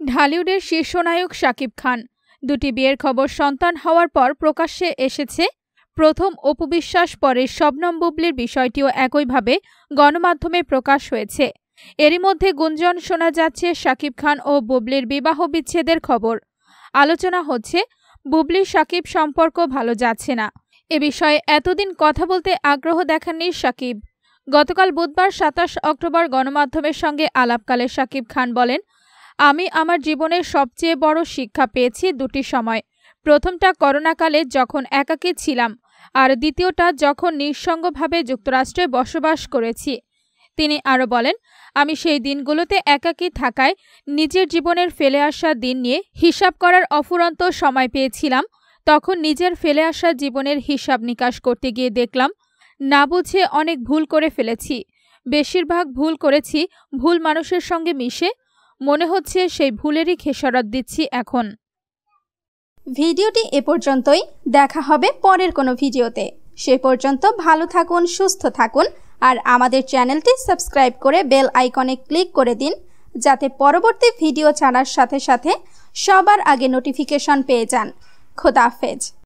ঢালিউডের শীর্ষনায়ক শাকিব খান দুটি বিয়ের খবর সন্তান হওয়ার পর প্রকাশ্যে এসেছে। প্রথম অপু বিশ্বাস, পরে শবনম বুবলির বিষয়টিও একইভাবে গণমাধ্যমে প্রকাশ হয়েছে। এরই মধ্যে গুঞ্জন শোনা যাচ্ছে শাকিব খান ও বুবলির বিবাহ বিচ্ছেদের খবর। আলোচনা হচ্ছে বুবলি শাকিব সম্পর্ক ভালো যাচ্ছে না। এ বিষয়ে এতদিন কথা বলতে আগ্রহ দেখাননি শাকিব। গতকাল বুধবার ২৭ অক্টোবর গণমাধ্যমের সঙ্গে আলাপকালে শাকিব খান বলেন, আমি আমার জীবনের সবচেয়ে বড় শিক্ষা পেয়েছি দুটি সময়। প্রথমটা করোনাকালে যখন একাকী ছিলাম, আর দ্বিতীয়টা যখন নিঃসঙ্গভাবে যুক্তরাষ্ট্রে বসবাস করেছি। তিনি আরও বলেন, আমি সেই দিনগুলোতে একাকী থাকায় নিজের জীবনের ফেলে আসা দিন নিয়ে হিসাব করার অফুরন্ত সময় পেয়েছিলাম। তখন নিজের ফেলে আসা জীবনের হিসাব নিকাশ করতে গিয়ে দেখলাম, না বুঝে অনেক ভুল করে ফেলেছি। বেশিরভাগ ভুল করেছি ভুল মানুষের সঙ্গে মিশে। মনে হচ্ছে সেই ভুলেরই খেসারত দিচ্ছি এখন। ভিডিওটি এ পর্যন্তই। দেখা হবে পরের কোনো ভিডিওতে। সে পর্যন্ত ভালো থাকুন, সুস্থ থাকুন, আর আমাদের চ্যানেলটি সাবস্ক্রাইব করে বেল আইকনে ক্লিক করে দিন, যাতে পরবর্তী ভিডিও ছাড়ার সাথে সাথে সবার আগে নোটিফিকেশন পেয়ে যান। খোদা হাফেজ।